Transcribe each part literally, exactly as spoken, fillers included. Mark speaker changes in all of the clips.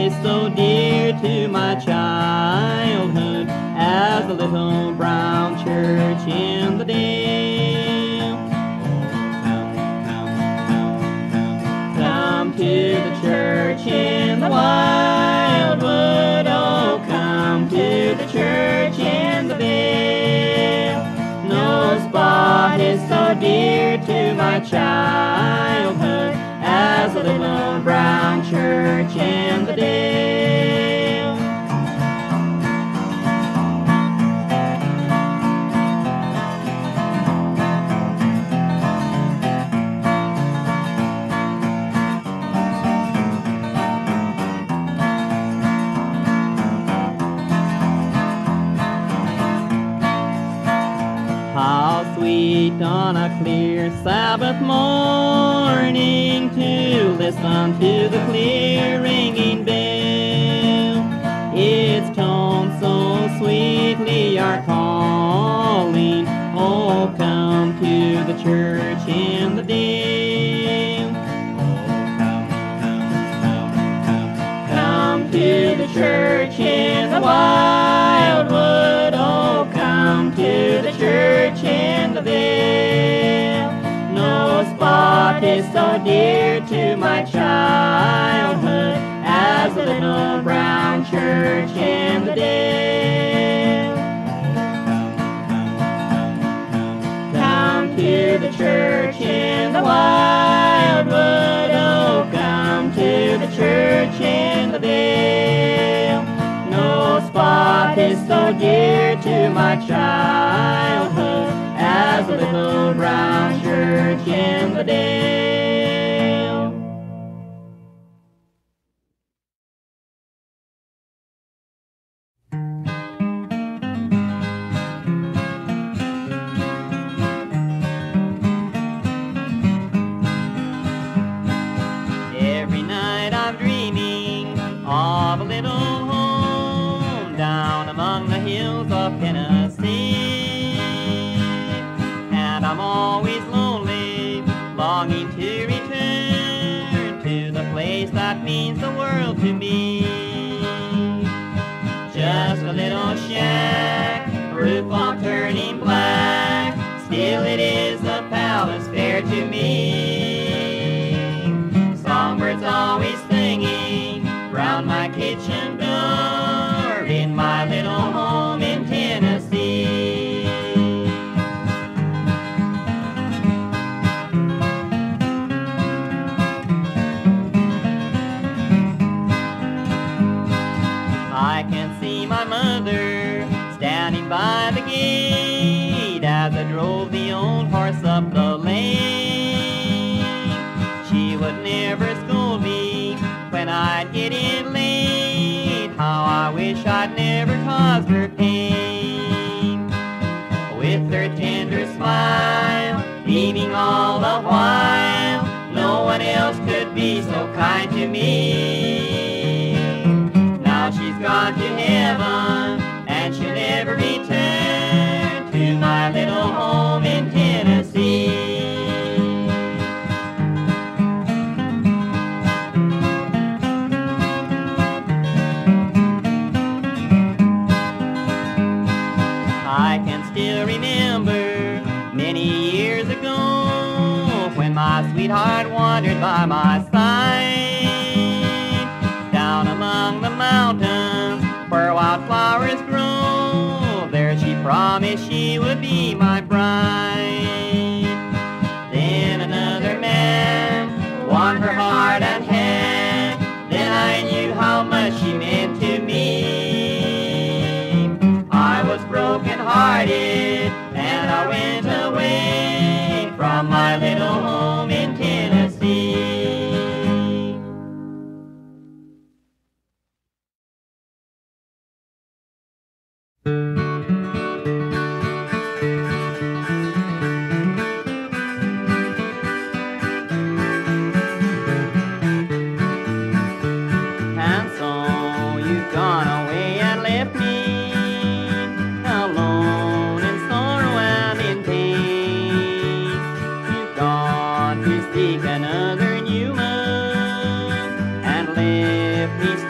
Speaker 1: is so dear to my childhood as the little brown church in the dale. Come, come, come, come, come to the church in the wildwood. Oh, come to the church in the vale. No spot is so dear to my childhood as the little brown church in the dale. How sweet on a clear Sabbath morning to listen to the clear ringing bell. Its tones so sweetly are calling, oh, come to the church in the dale. Oh, come, come, come, come, come to the church in the wildwood. Oh, come to the church in the vale. No spot is so dear to my childhood as the little brown church in the dale. Come to the church in the wildwood. Oh, come to the church in the vale. No spot is so dear to my childhood as the little brown church in the dale. Every night I'm dreaming of a little home down among the hills of Tennessee, and I'm always lonely, longing to return to the place that means the world to me. Just a little shack, roof all turning black, still it is a palace fair to me. Songbirds always singing round my kitchen door in my little home in Tennessee. I can see my mother standing by the gate as I drove the old horse up the lane. She would never scold me when I'd get in late. How I wish I'd never caused her pain. With her tender smile beaming all the while, no one else could be so kind to me. Now she's gone to heaven and she'll never return to my little home in Tennessee. I can still remember many years ago when my sweetheart wandered by my side down among the mountains where wildflowers grow. There she promised she would be my bride. Then another man won her heart and hand. Then I knew how much she meant to me. I was broken hearted and I went away from my little home in Tennessee.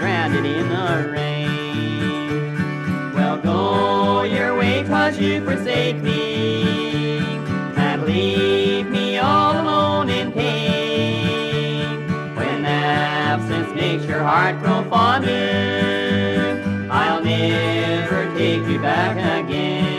Speaker 1: stranded in the rain. Well, go your way, 'cause you forsake me, and leave me all alone in pain. When absence makes your heart grow fonder, I'll never take you back again.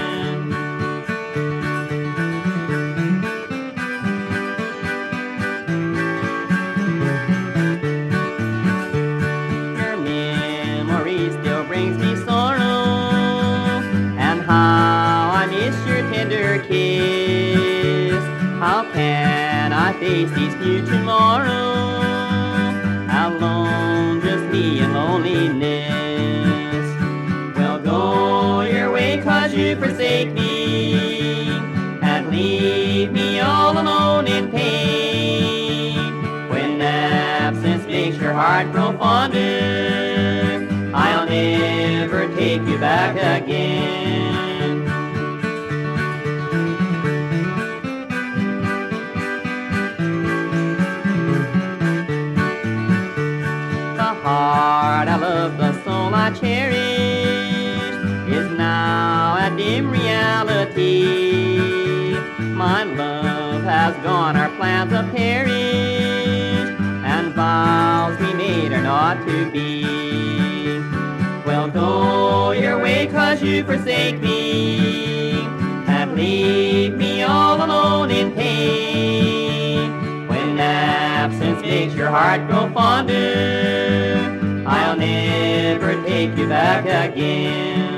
Speaker 1: Your memory still brings me sorrow, and how I miss your tender kiss. How can I face these new tomorrows, alone, just me and loneliness? Well, go your way, 'cause you forsake me, and leave me all alone in pain. When absence makes your heart grow fonder, I'll never take you back again. The heart I love, the soul I cherish, is now a dim reality. My love has gone, our plans have perished, and vows we made are not to be. Well, go your way, 'cause you forsake me, and leave me all alone in pain. When absence makes your heart grow fonder, I'll never take you back again.